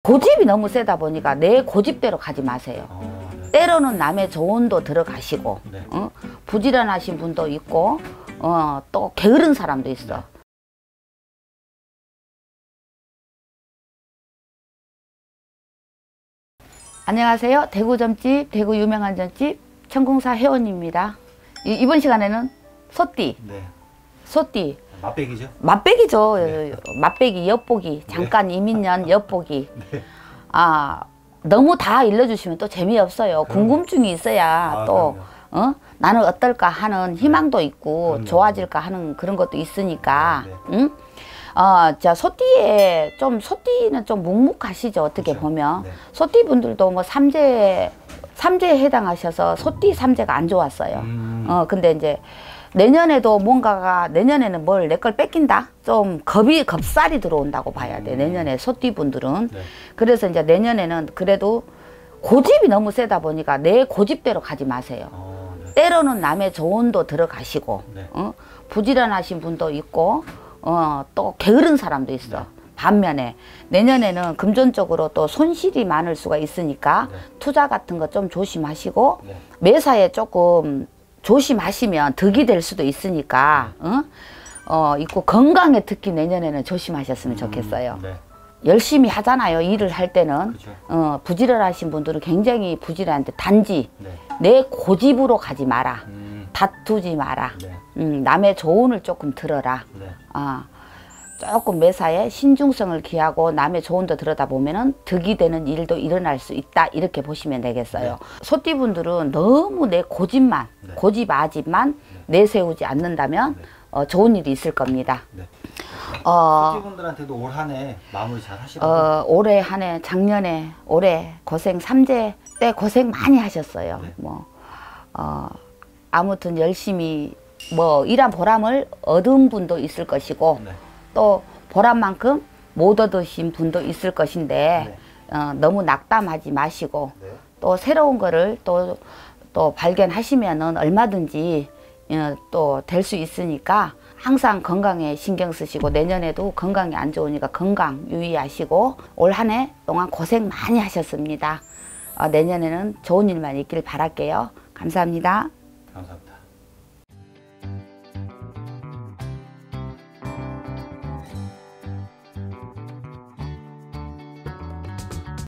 고집이 너무 세다 보니까 내 고집대로 가지 마세요. 네. 때로는 남의 조언도 들어가시고, 네. 부지런하신 분도 있고, 또 게으른 사람도 있어. 네. 안녕하세요. 대구 점집, 대구 유명한 점집 천궁사 회원입니다. 이번 시간에는 소띠. 네. 소띠. 맛배기죠? 맛배기죠. 네. 맛배기, 엿보기. 잠깐 네. 이민년 엿보기. 네. 너무 다 일러주시면 또 재미없어요. 궁금증이 있어야 또 나는 어떨까 하는 희망도 있고 그럼요. 좋아질까 하는 그런 것도 있으니까. 네. 응? 자, 소띠는 좀 묵묵하시죠. 어떻게 그렇죠. 보면. 네. 소띠 분들도 뭐 삼재에 해당하셔서 소띠 삼재가 안 좋았어요. 근데 이제 내년에는 뭘 내 걸 뺏긴다? 좀 겁살이 들어온다고 봐야 돼. 내년에 소띠 분들은. 네. 그래서 이제 내년에는 그래도 고집이 너무 세다 보니까 내 고집대로 가지 마세요. 네. 때로는 남의 조언도 들어가시고, 네. 부지런하신 분도 있고, 또 게으른 사람도 있어. 네. 반면에 내년에는 금전적으로 또 손실이 많을 수가 있으니까 네. 투자 같은 거 좀 조심하시고, 네. 매사에 조금 조심하시면 득이 될 수도 있으니까, 있고 건강에 특히 내년에는 조심하셨으면 좋겠어요. 네. 열심히 하잖아요. 일을 할 때는. 그렇죠. 부지런하신 분들은 굉장히 부지런한데 단지 네. 내 고집으로 가지 마라. 다투지 마라. 네. 남의 조언을 조금 들어라. 네. 조금 매사에 신중성을 기하고 남의 조언도 들어다 보면은 득이 되는 일도 일어날 수 있다. 이렇게 보시면 되겠어요. 네. 소띠분들은 너무 내 고집만, 네. 고집 아집만 내세우지 않는다면 좋은 일이 있을 겁니다. 네. 소띠분들한테도 올 한 해 마무리 잘 하시고 올해 한 해, 작년에, 올해 고생 삼재 때 고생 많이 하셨어요. 네. 아무튼 열심히 일한 보람을 얻은 분도 있을 것이고, 네. 또 보람만큼 못 얻으신 분도 있을 것인데, 네. 너무 낙담하지 마시고, 네. 또 새로운 거를 또 발견하시면은 얼마든지 또 될 수 있으니까 항상 건강에 신경 쓰시고, 내년에도 건강이 안 좋으니까 건강 유의하시고, 올 한 해 동안 고생 많이 하셨습니다. 내년에는 좋은 일만 있길 바랄게요. 감사합니다. 감사합니다.